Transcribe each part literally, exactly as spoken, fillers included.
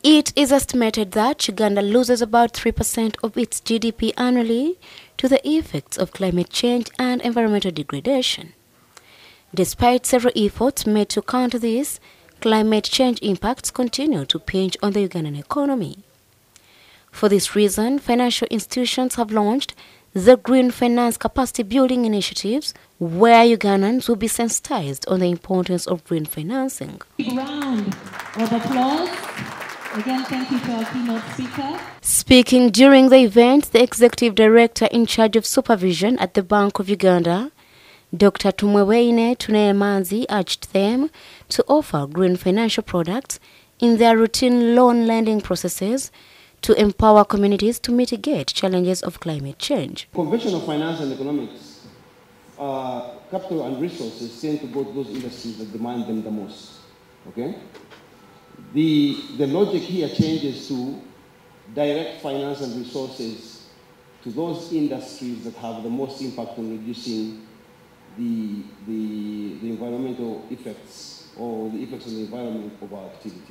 It is estimated that Uganda loses about three percent of its G D P annually to the effects of climate change and environmental degradation. Despite several efforts made to counter this, climate change impacts continue to pinch on the Ugandan economy. For this reason, financial institutions have launched the Green Finance Capacity Building Initiatives, where Ugandans will be sensitized on the importance of green financing. Big round of applause. Again, thank you to our keynote speaker. Speaking during the event, the Executive Director in charge of supervision at the Bank of Uganda, Doctor Tumweweine Tuneemanzi, urged them to offer green financial products in their routine loan lending processes to empower communities to mitigate challenges of climate change. Conventional finance and economics, uh, capital and resources tend to go to those industries that demand them the most. Okay? The, the logic here changes to direct finance and resources to those industries that have the most impact on reducing the, the, the environmental effects or the effects on the environment of our activities.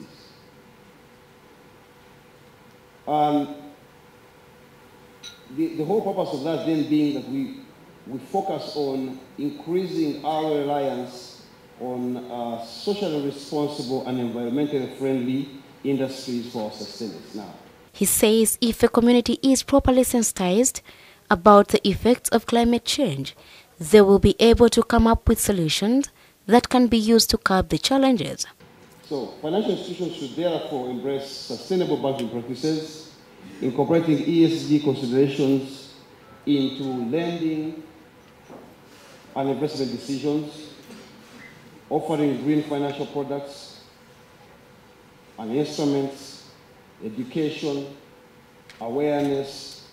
Um, the, the whole purpose of that then being that we, we focus on increasing our reliance on uh, socially responsible and environmentally friendly industries for our sustenance now. He says if a community is properly sensitized about the effects of climate change, they will be able to come up with solutions that can be used to curb the challenges. So financial institutions should therefore embrace sustainable banking practices, incorporating E S G considerations into lending and investment decisions, offering green financial products and instruments, education, awareness,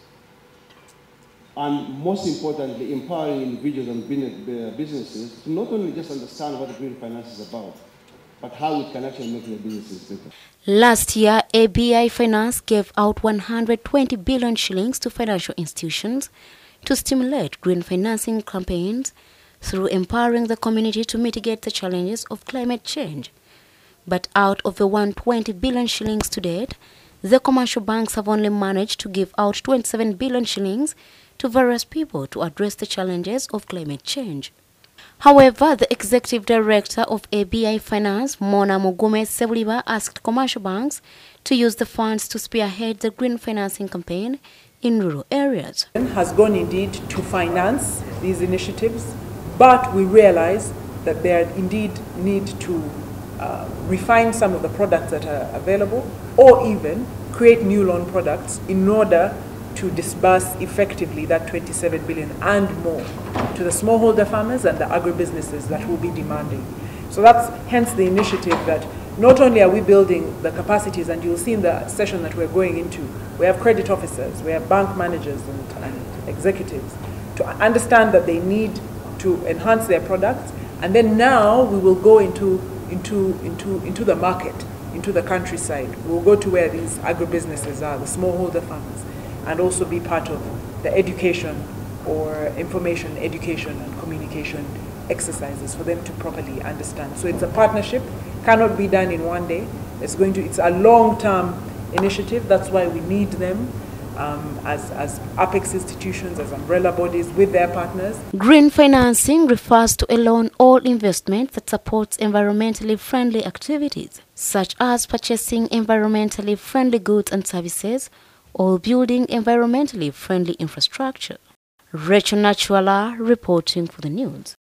and most importantly, empowering individuals and businesses to not only just understand what the green finance is about, but how it can actually make their businesses better. Last year, A B I Finance gave out one hundred twenty billion shillings to financial institutions to stimulate green financing campaigns through empowering the community to mitigate the challenges of climate change. But out of the one hundred twenty billion shillings to date, the commercial banks have only managed to give out twenty-seven billion shillings to various people to address the challenges of climate change. However, the Executive Director of A B I Finance, Mona Mugume Sebuliba, asked commercial banks to use the funds to spearhead the green financing campaign in rural areas. Has gone indeed to finance these initiatives, but we realize that there indeed need to uh, refine some of the products that are available, or even create new loan products in order to disburse effectively that twenty-seven billion and more to the smallholder farmers and the agribusinesses that will be demanding. So that's hence the initiative that not only are we building the capacities, and you'll see in the session that we're going into, we have credit officers, we have bank managers and, and executives to understand that they need to enhance their products, and then now we will go into, into, into, into the market, into the countryside. We'll go to where these agribusinesses are, the smallholder farmers, and also be part of the education or information, education and communication exercises for them to properly understand. So it's a partnership, cannot be done in one day. It's going to, it's a long-term initiative. That's why we need them um, as, as apex institutions, as umbrella bodies with their partners. Green financing refers to a loan or investment that supports environmentally friendly activities, such as purchasing environmentally friendly goods and services, or building environmentally friendly infrastructure. Rachel Nachwala reporting for the news.